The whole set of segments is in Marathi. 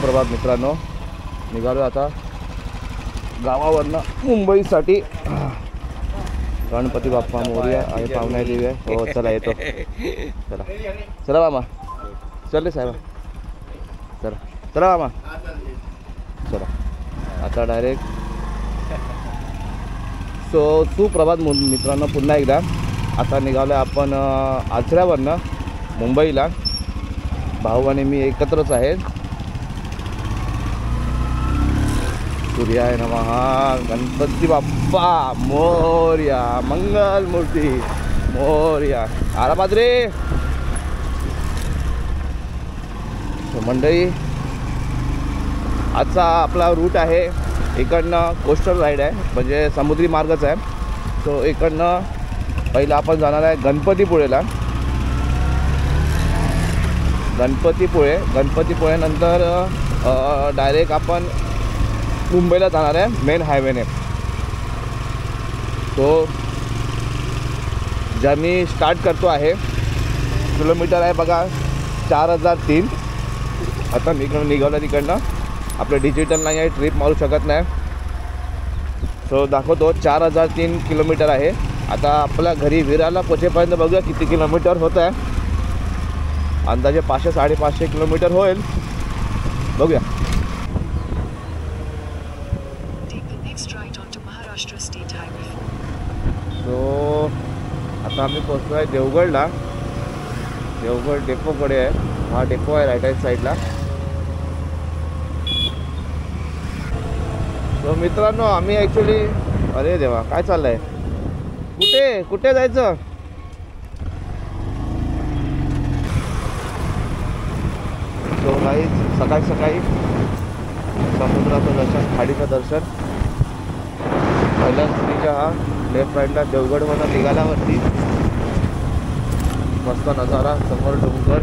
सुप्रभात मित्रांनो, निघालो आता गावावरनं मुंबईसाठी। गणपती बाप्पा मोरया आणि पाहुण्या देवी आहे। हो चला येतो, चला चला मामा, चले साहेब, चला चला मामा, चला आता डायरेक्ट। सुप्रभात मित्रांनो, पुन्हा एकदा आता निघालो आपण आचऱ्यावरनं मुंबईला। भाऊ आणि मी एकत्रच आहेत। सूर्याय नमः, गणपती बाप्पा मोरया, मंगल मूर्ती मोरया, आला पादरे। मंडळी, आजचा आपला रूट आहे इकडनं कोस्टल राईड आहे, म्हणजे समुद्री मार्गच आहे। सो इकडनं पहिलं आपण जाणार आहे गणपतीपुळेला। गणपतीपुळे नंतर डायरेक्ट आपण मुंबईला जाणार आहे मेन हायवेने। तो जर्नी स्टार्ट करतो आहे। किलोमीटर आहे बघा 4003। आता निघालं तिकडनं, आपलं डिजिटल नाही आहे, ट्रिप मारू शकत नाही। सो दाखवतो 4003 किलोमीटर आहे। आता आपल्या घरी विरारला पोचेपर्यंत बघूया किती किलोमीटर होत आहे। अंदाजे 500-550 किलोमीटर होईल, बघूया। सो आता आम्ही पोहोचलो आहे देवगडला। देवगड डेपोकडे आहे, हा डेपो आहे राईट हँड साईडला। सो मित्रांनो, आम्ही ॲक्च्युली, अरे देवा काय चाललं आहे, कुठे जायचं? सो गाईज, सकाळी समुद्राचं दर्शन, खाडीचं दर्शन। पहिल्या स्त्रीच्या हा लेफ्ट राईटला देवगडवरून निघाल्यावरती मस्त नजारा, समोर डोंगर।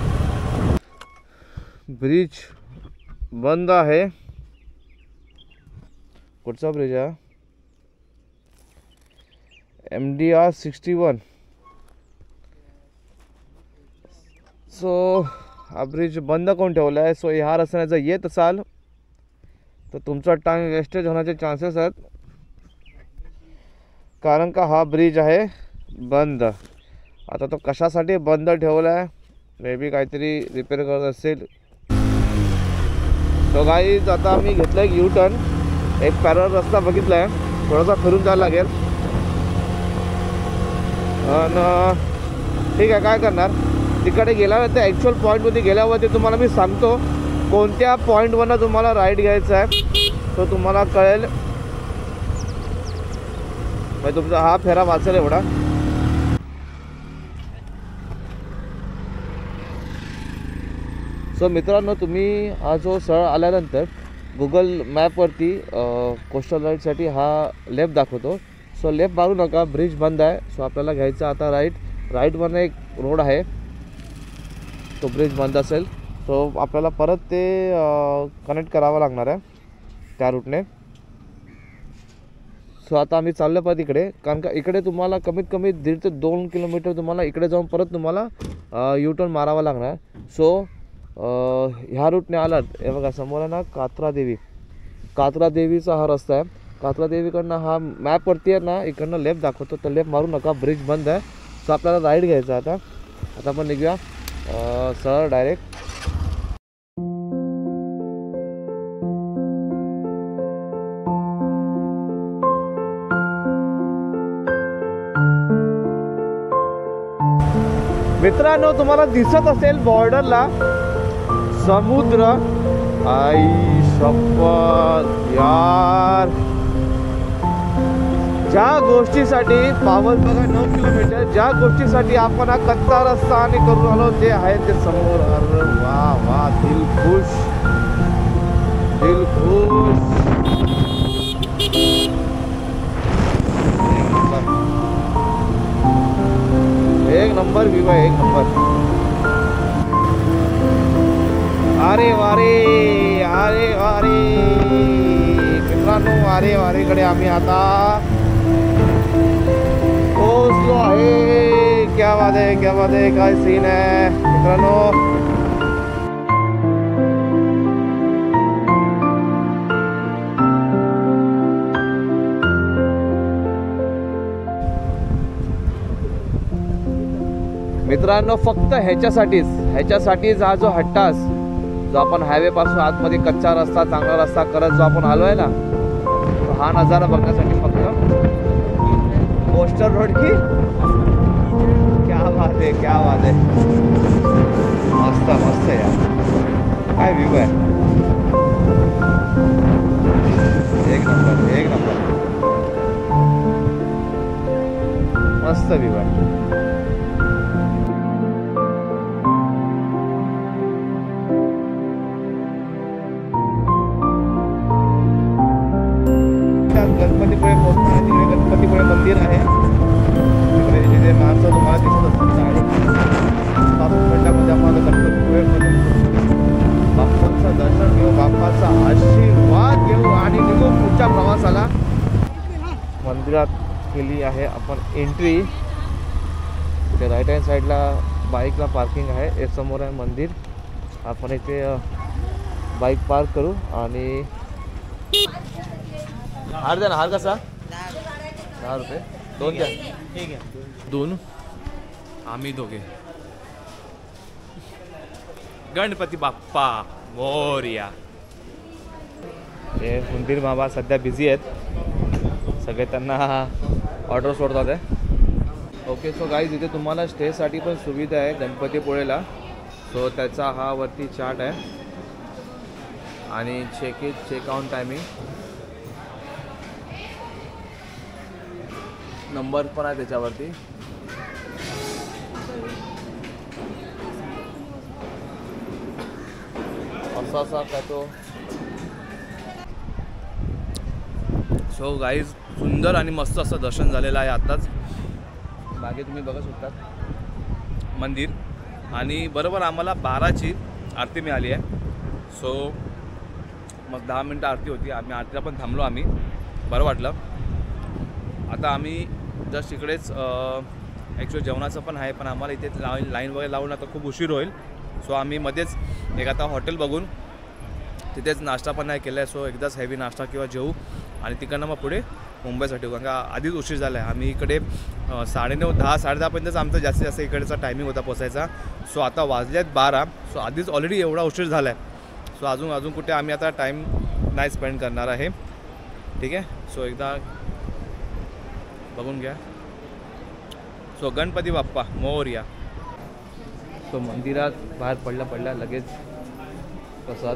ब्रिज बंद आहे। कुठचा ब्रिज आहे? MDR 61। सो हा ब्रिज बंद करून ठेवला आहे। सो ह्या रस्त्याने जर येत असाल तर तुमचा टाइम वेस्टेज होण्याचे चान्सेस आहेत, कारण का हा ब्रिज आहे बंद। आता तो कशासाठी बंद ठेवला आहे, मे बी काहीतरी रिपेअर करत असेल। सो गाईज, आता आम्ही घेतलं एक यू टर्न, एक पॅरल रस्ता बघितला आहे, थोडासा फिरून जायला लागेल। आणि ठीक आहे, काय करणार, तिकडे गेल्यावर ते ॲक्च्युअल पॉईंटमध्ये गेल्यावरती तुम्हाला मी सांगतो कोणत्या पॉईंटवरनं तुम्हाला राईड घ्यायचा आहे, तो तुम्हाला कळेल। म्हणजे तुमचा हा फेरा वाचेल एवढा। सो मित्रांनो, तुम्ही हा जो सरळ आल्यानंतर गुगल मॅपवरती कोस्टल राईडसाठी हा लेफ्ट दाखवतो। सो लेफ्ट मारू नका, ब्रिज बंद आहे। सो आपल्याला घ्यायचं आता राईटवरनं एक रोड आहे, तो ब्रिज बंद असेल। सो आपल्याला परत ते कनेक्ट करावं लागणार आहे त्या रूटने। सो आता आम्ही चाललो परत इकडे, कारण का इकडे तुम्हाला कमीत कमी 1.5 ते 2 किलोमीटर तुम्हाला इकडे जाऊन परत तुम्हाला यू टर्न मारावा लागणार। सो ह्या रूटने आलात, हे बघा समोर आहे ना कात्रा देवीचा हा रस्ता आहे। कात्रा देवीकडनं हा मॅपवरती आहे ना, इकडनं लेफ्ट दाखवतो, तर लेफ्ट मारू नका, ब्रिज बंद आहे। सो आपल्याला राईड घ्यायचा आता आपण निघूया सरळ डायरेक्ट। मित्रांनो, तुम्हाला दिसत असेल बॉर्डरला समुद्र। आई शपथ यार, ज्या गोष्टीसाठी पावल बघा 9 किलोमीटर, ज्या गोष्टीसाठी आपण हा कच्चा रस्ता आणि करून आलो ते आहे ते समोर। अरे वा वा, दिल खुश। एक नंबर व्यू आहे, एक नंबर। अरे वारे मित्रांनो, अरे वारेकडे आम्ही आता पोहोचलो आहे। क्या बात आहे, काय सीन आहे मित्रांनो। मित्रांनो फक्त ह्याच्यासाठीच हा जो हट्टास जो आपण हायवे पासून आतमध्ये कच्चा रस्ता चांगला रस्ता करत जो आपण आलोय ना, तो हा नजारा बघण्यासाठी फक्त कोस्टर रोड की क्या बात आहे मस्त मस्त यार, काय व्ह्यू आहे, एक नंबर मस्त व्ह्यू आहे. गणपतीपुळे पोहोचणार, तिकडे गणपतीपुळे मंदिर आहे, तिकडे जिथे माणसं तुम्हाला दिसत असतील 5 मिनिटामध्ये आम्हाला गणपतीपुळे बाप्पाचं दर्शन घेऊ, बाप्पाचा आशीर्वाद घेऊ आणि निघू पुढच्या प्रवासाला. मंदिरात केली आहे आपण एंट्री. इथे राईट हँड साईडला बाईकला पार्किंग आहे, हे समोर आहे मंदिर. आपण इथे बाईक पार्क करू आणि हार द्या ना. हार कसा? 10 रुपये. 2 द्या. ठीक आहे. 2 आम्ही दोघे. गणपती बाप्पा मोरया. हे मंदिर बाबा सध्या बिझी आहेत, सगळे त्यांना ऑर्डर सोडतात आहे. ओके सो गाईज, इथे तुम्हाला स्टेसाठी पण सुविधा आहे गणपतीपुळेला. सो त्याचा हा वरती चार्ट आहे आणि चेकआउट टायमिंग नंबर पण आहे त्याच्यावरती. असा काय तो. सो गाईज, सुंदर आणि मस्त असं दर्शन झालेलं आहे आत्ताच. मागे तुम्ही बघू शकता मंदिर आणि बरोबर आम्हाला 12ची आरती मिळाली आहे. सो मग 10 मिनटं आरती होती, आम्ही आरतीला पण थांबलो, आम्ही बरं वाटलं. आता आम्ही जस्ट इकडेच ॲक्च्युअली जेवणाचं पण आहे, पण आम्हाला इथे लाईन वगैरे लावून आता खूप उशीर होईल. सो आम्ही मध्येच एक आता हॉटेल बघून तिथेच नाश्ता पण नाही केला आहे. सो एकदाच हेवी नाश्ता किंवा जेवू आणि तिकडनं मग पुढे मुंबईसाठी, कारण का आधीच उशीर झाला आहे. आम्ही इकडे 9:30 10:30पर्यंतच आमचा जास्तीत जास्त इकडचा टायमिंग होता पोचायचा. सो आता वाजल्यात 12. सो आधीच ऑलरेडी एवढा उशीर झाला आहे. सो अजून कुठे आम्ही आता टाईम नाही स्पेंड करणार आहे. ठीक आहे. सो एकदा बघून घ्या. सो गणपती बाप्पा मोरया. सो मंदिरात बाहेर पडल्या लगेच प्रसाद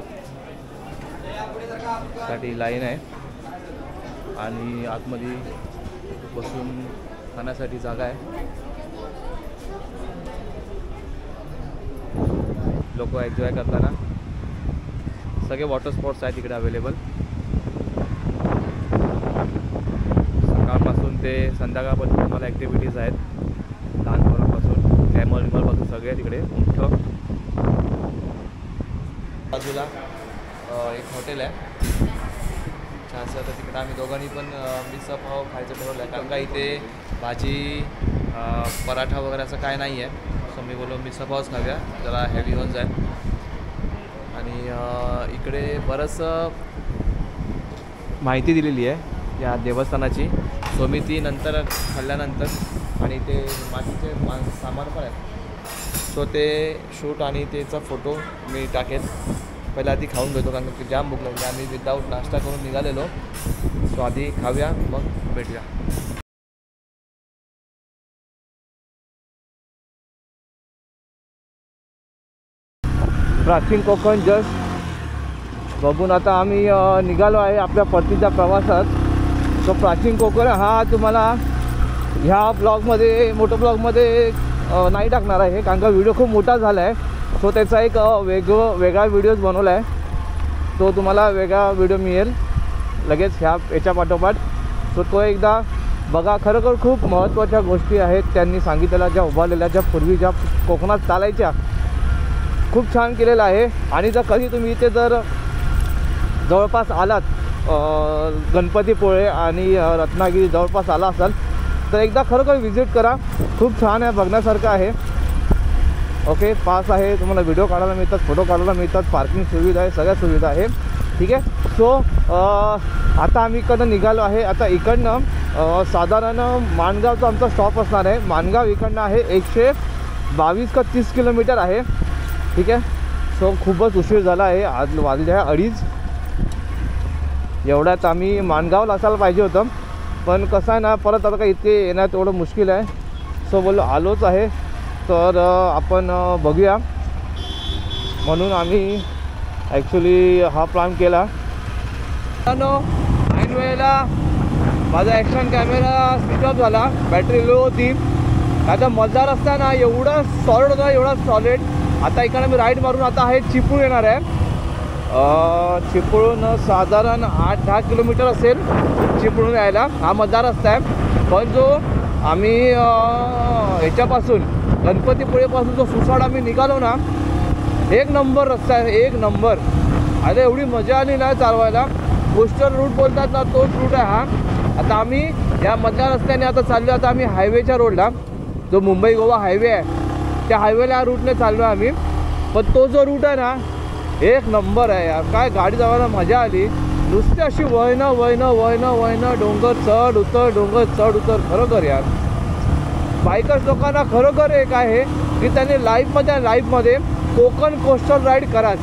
साठी लाईन आहे आणि आतमध्ये बसून खाण्यासाठी जागा आहे. लोक एन्जॉय करताना. सगळे वॉटर स्पॉट्स आहेत तिकडे अवेलेबल. सकाळपासून ते संध्याकाळपर्यंत तुम्हाला ॲक्टिव्हिटीज आहेत, लहान पोरांपासून कॅमलपासून सगळे तिकडे. मोठं बाजूला एक हॉटेल आहे छानसं, तर तिकडे आम्ही दोघांनी पण मिसळ पाव खायचं ठरवलं आहे, कारण का इथे भाजी पराठा वगैरे असं काय नाही आहे. सो मी बोललो मिसळ पावच खाऊया, जरा हेवी होऊन जाईल. आणि इकडे बरंचसं माहिती दिलेली आहे या देवस्थानाची. सो मी ती नंतर खाल्ल्यानंतर आणि ते बाकीचे सामान पण आहेत, सो ते शूट आणि त्याचा फोटो मी टाकेन. पहिला आधी खाऊन घेतो, कारण की जाम भूक लागली. आम्ही विदाऊट नाश्ता करून निघालेलो. सो आधी खाऊया, मग भेटूया. प्राचीन कोकण जस्ट बघून आता आम्ही निघालो आहे आपल्या परतीच्या प्रवासात. सो प्राचीन कोकण हा तुम्हाला ह्या ब्लॉगमध्ये ब्लॉगमध्ये नाही टाकणार आहे, कारण का व्हिडिओ खूप मोठा झाला आहे. सो त्याचा एक वेगळा व्हिडिओज बनवला आहे, तो तुम्हाला वेगळा व्हिडिओ मिळेल लगेच याच्या पाठोपाठ. सो तो एकदा बघा. खरोखर खूप महत्त्वाच्या गोष्टी आहेत त्यांनी सांगितलेल्या, ज्या उभारलेल्या, ज्या पूर्वी ज्या कोकणात चालायच्या. खूप छान केलेलं आहे. आणि जर कधी तुम्ही इथे जर जवळपास आलात, गणपतीपुळे आणि रत्नागिरी जवळपास आला असाल तर एकदा खरोखर व्हिजिट करा. खूप छान आहे, बघण्यासारखं आहे. ओके, पास आहे, तुम्हाला व्हिडिओ काढायला मिळतात, फोटो काढायला मिळतात, पार्किंग सुविधा आहे, सगळ्या सुविधा आहे. ठीक आहे. सो आता आम्ही इकडनं निघालो आहे. आता इकडनं साधारण माणगावचा आमचा स्टॉप असणार आहे. माणगाव इकडनं आहे 22 का 30 किलोमीटर आहे, ठीक आहे. सो खूपच उशीर झाला आहे, आज वाजले आहे 2:30. एवढ्यात आम्ही माणगावला असायला पाहिजे होतं, पण कसं आहे ना, परत आता काय इथे येणं तेवढं मुश्किल आहे. सो बोललो आलोच आहे तर आपण बघूया, म्हणून आम्ही ॲक्च्युली हा प्लॅन केला. ऐन वेळेला माझा ॲक्शन कॅमेरा स्विच ऑफ झाला, बॅटरी लो होती. आता मजार असताना एवढा सॉलिड होता, एवढा सॉलिड. आता इकडे मी राईड मारून आता आहे चिपळूण येणार आहे. चिपळूण साधारण 8-10 किलोमीटर असेल चिपळूण यायला. हा मजार रस्ता आहे, पण जो आम्ही ह्याच्यापासून गणपतीपुळेपासून जो सुसाड आम्ही निघालो ना, एक नंबर रस्ता आहे, एक नंबर. अरे एवढी मजा आली ना चालवायला. कोस्टल रूट बोलतात ना, तोच रूट आहे हा. आता आम्ही या मधल्या रस्त्याने आता चाललो. आता आम्ही हायवेच्या रोडला, जो मुंबई गोवा हायवे आहे, त्या हायवेला या रूटने चाललो आहे आम्ही. पण तो जो रूट आहे ना, एक नंबर आहे यार. काय गाडी जायला मजा आली. नुसती अशी वळणं वळणं वळणं वळणं, डोंगर चढ उतर, डोंगर चढ उतर. खरोखर यार बायकर्स लोकांना खरोखर एक आहे की त्यांनी लाईफमध्ये कोकण कोस्टल राईड कराच.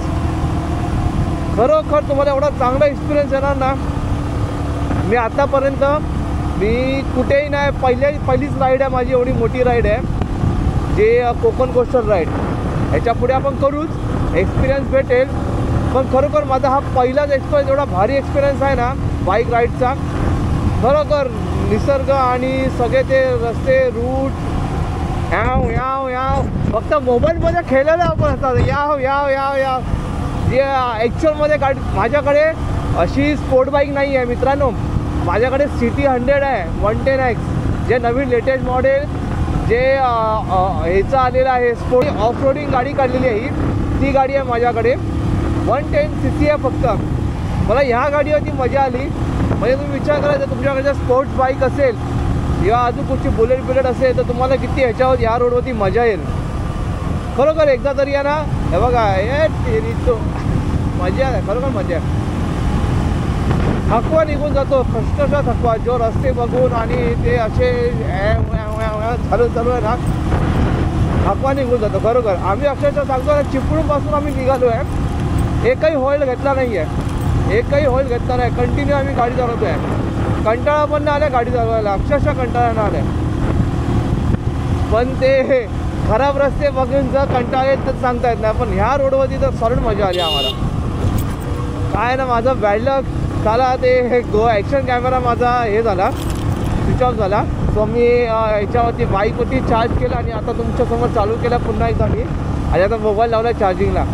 खरोखर तुम्हाला एवढा चांगला एक्सपिरियन्स येणार ना. मी आतापर्यंत मी कुठेही नाही, पहिलीच राईड आहे माझी, एवढी मोठी राईड आहे जे कोकण कोस्टल राईड. ह्याच्या पुढे आपण करूच, एक्सपिरियन्स भेटेल. पण खरोखर माझा हा पहिलाच एक्सपिरियन्स, एवढा भारी एक्सपिरियन्स आहे ना बाईक राईडचा. खरोखर निसर्ग आणि सगळे ते रस्ते रूट याव याव याव फक्त मोबाईलमध्ये खेळलेलं आपण असतात. याव याव याव याव जे ॲक्च्युअलमध्ये गाडी. माझ्याकडे अशी स्पोर्ट बाईक नाही आहे मित्रांनो. माझ्याकडे सिटी 100 आहे 110X, जे नवीन लेटेस्ट मॉडेल जे ह्याचं आलेलं आहे. स्पोर्ट ऑफ रोडिंग गाडी काढलेली आहे ही, ती गाडी आहे माझ्याकडे. 110cc आहे फक्त. मला ह्या गाडीवरती मजा आली. म्हणजे तुम्ही विचार करायचा, तुमच्याकडे जर स्पोर्ट्स बाईक असेल किंवा अजून कुठची बुलेट असेल तर तुम्हाला किती ह्याच्यावर या रोडवरती मजा येईल. खरोखर एकदा तरी या ना. हे बघा, हे तो मजा आहे, खरोखर मजा आहे. थकवा निघून जातो, कष्टचा थकवा. जो रस्ते बघून आणि ते असे चालू आहे ना, थकवा निघून जातो खरोखर. आम्ही अक्षरशः सांगतो ना, चिपळूणपासून आम्ही निघालो आहे, एकही हॉईल घेतला नाही आहे, एकही हॉईल घेतला नाही. कंटिन्यू आम्ही गाडी चालवतो आहे. कंटाळा पण नाही आला गाडी चालवायला, अक्षरशः कंटाळा नाही आला. पण ते खराब रस्ते बघून जर कंटाळा येत तर सांगता येत नाही. पण ह्या रोडवरती तर सॉलिड मजा आली आम्हाला. काय ना, माझं बॅड लक झाला ते ॲक्शन कॅमेरा माझा हे झाला, स्विच ऑफ झाला. सो मी याच्यावरती बाईकवरती चार्ज केला आणि आता तुमच्यासमोर चालू केला पुन्हा एकदा मी. आणि आता मोबाईल लावला चार्जिंगला.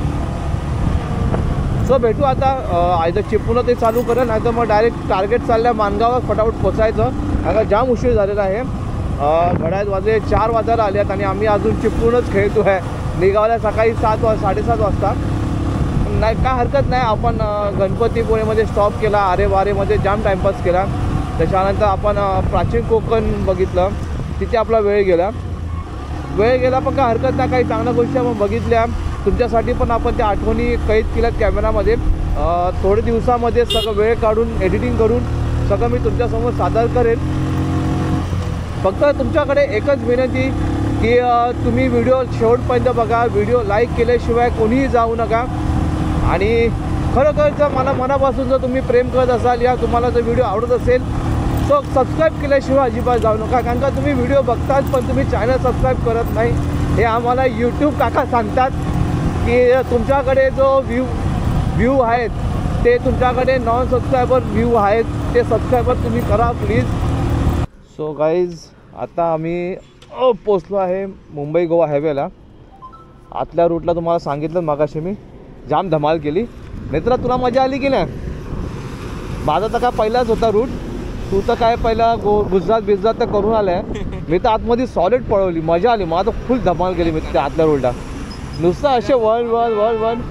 सो भेटू आता. आयदर चिपळूण ते चालू करेल, नाही तर मग डायरेक्ट टार्गेट चाललं फटाफट पोचायचं. आता जाम उशीर झालेला आहे. घड्याळ वाजले 4 वाजायला आले आहेत आणि आम्ही अजून चिपळूणच खेळतो आहे. निघावल्या सकाळी 7-7:30 वाजता. नाही काय हरकत नाही. आपण गणपतीपुळेमध्ये स्टॉप केला, आरेवारेमध्ये जाम टाईमपास केला. त्याच्यानंतर आपण प्राचीन कोकण बघितलं, तिथे आपला वेळ गेला. पण काय हरकत नाही. काही चांगल्या गोष्टी आपण बघितल्या तुमच्यासाठी, पण आपण त्या आठवणी कैद केल्यात कॅमेरामध्ये. थोड्या दिवसामध्ये सगळं वेळ काढून एडिटिंग करून सगळं मी तुमच्यासमोर सादर करेन. फक्त तुमच्याकडे एकच विनंती की तुम्ही व्हिडिओ शेवटपर्यंत बघा. व्हिडिओ लाईक केल्याशिवाय कोणीही जाऊ नका. आणि खरोखर जर मला मनापासून जर तुम्ही प्रेम करत असाल या तुम्हाला जर व्हिडिओ आवडत असेल तर सबस्क्राईब केल्याशिवाय अजिबात जाऊ नका. कारण का तुम्ही व्हिडिओ बघतात पण तुम्ही चॅनल सबस्क्राईब करत नाही. हे आम्हाला यूट्यूब काका सांगतात की तुमच्याकडे जो व्ह्यू आहेत ते तुमच्याकडे नॉन सबस्क्रायबर व्ह्यू आहेत, ते सबस्क्रायबर तुम्ही करा प्लीज. सो गाईज, आता आम्ही पोचलो आहे मुंबई गोवा हायवेला. आतल्या रूटला तुम्हाला सांगितलं मगाशी मी, जाम धमाल केली. मित्रा तुला मजा आली की नाही? माझा तर काय पहिलाच होता रूट. तू तर काय पहिला गुजरात तर करून आला आहे. मी तर आतमध्ये सॉलिड पळवली, मजा आली. मला तर फुल धमाल केली मी त्या आतल्या रोडला. नुसतं असे वन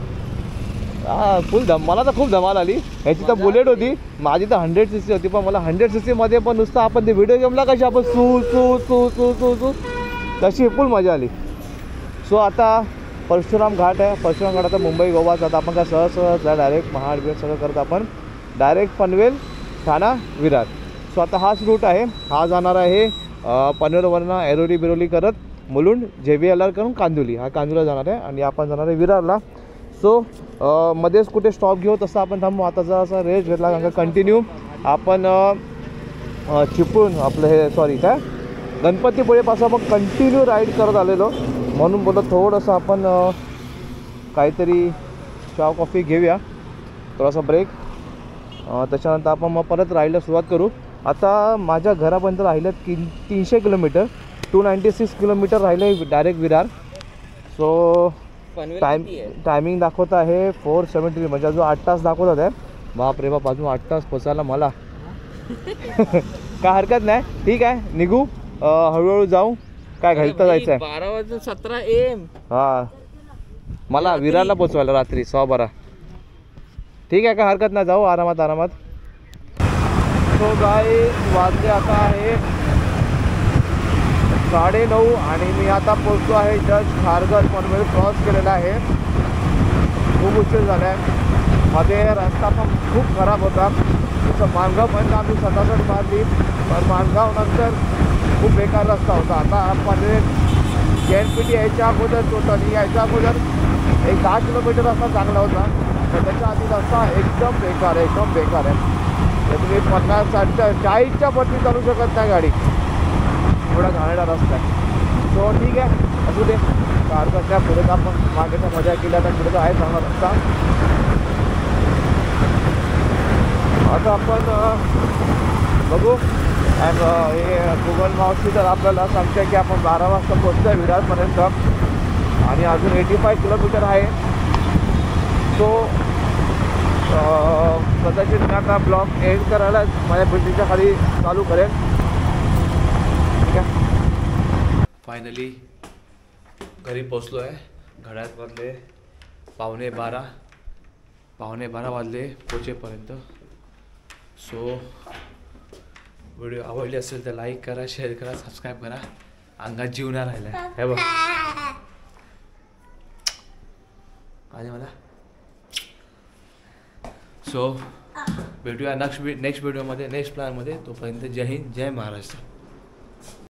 फुल मला तर खूप धमाल आली. ह्याची तर बुलेट होती, माझी तर 100cc होती. पण मला 100cc पण नुसतं आपण ते व्हिडिओ गेमला कशी आपण सू तशी फुल मजा आली. सो आता परशुराम घाट आहे. परशुराम घाट आता मुंबई गोवाचा. आता आपण काय सहज डायरेक्ट महाड सगळं करत आपण डायरेक्ट पनवेल, ठाणा, विरार. सो आता हाच रूट आहे. हा जाणार आहे पनवेलवरनं ऐरोली बिरोली करत मुलुंड JBLR करून कांदिवली, हा कांदिवलीला जाणार आहे आणि आपण जाणार आहे विरारला. सो मध्येच कुठे स्टॉप घेऊ तसं आपण थांबू. आता जरा रेस्ट घेतला कारण का कंटिन्यू आपण चिपळूण आपलं हे सॉरी काय गणपतीपुळेपासून आपण कंटिन्यू राईड करत आलेलो, म्हणून बोलतो थोडंसं आपण काहीतरी चहा कॉफी घेऊया, थोडासा ब्रेक. त्याच्यानंतर आपण मग परत राईडला सुरुवात करू. आता माझ्या घरापर्यंत राहिलं 300 किलोमीटर, 296 किलोमीटर राहिले डायरेक्ट विरार. सो टायमिंग दाखवत आहे 4:17, म्हणजे अजून 8 तास दाखवतात आहे. बाप रे बाप, अजून 8 तास पोचायला मला. काय हरकत नाही, ठीक आहे, निघू हळूहळू जाऊ. काय घालतं जायचं आहे 12:17 AM. हां, मला विरारला पोचवायला रात्री 12:15. ठीक आहे, काय हरकत नाही, जाऊ आरामात आरामात. सो गाईज वाजले आता आहे 9:30 आणि मी आता पोचतो आहे जस्ट खारघर पनवेल क्रॉस केलेला आहे. खूप उशीर झाला आहे. मध्ये रस्ता पण खूप खराब होता. जसं माणगावपर्यंत आम्ही सटासट मारली, पण माणगावनंतर खूप बेकार रस्ता होता. आता आपण JNPT यायच्या अगोदर टोटली यायच्या अगोदर एक 10 किलोमीटर रस्ता चांगला होता, तर त्याच्या आधी रस्ता एकदम बेकार आहे, एकदम बेकार आहे. तर तुम्ही 50-60 40च्या पट्टी चालू शकत नाही गाडी, थोडा घाणेरडा रस्ता आहे. सो ठीक आहे, असू दे, हरकत नाही. पुढे तर आपण मागेच्या मजा केल्या, तर पुढे तर आहे चांगला रस्ता. आता आपण बघू. हे गुगल मॅपची तर आपल्याला सांगते की आपण 12 वाजता पोहोचतो आहे विरारपर्यंत आणि अजून 85 किलोमीटर आहे. सो कदाचित मी आता ब्लॉग एंड करायला माझ्या बिल्डिंगच्या खाली चालू करेन. ठीक आहे, फायनली घरी पोचलो आहे. घड्याळात वाजले 11:15 वाजले पोचेपर्यंत. सो व्हिडिओ आवडली असेल तर लाईक करा, शेअर करा, सबस्क्राईब करा. अंगात जीव नाही राहिला हे बघ आणि मला. सो भेटूया नेक्स्ट व्हिडिओमध्ये, नेक्स्ट प्लॅनमध्ये. तोपर्यंत जय हिंद, जय महाराष्ट्र.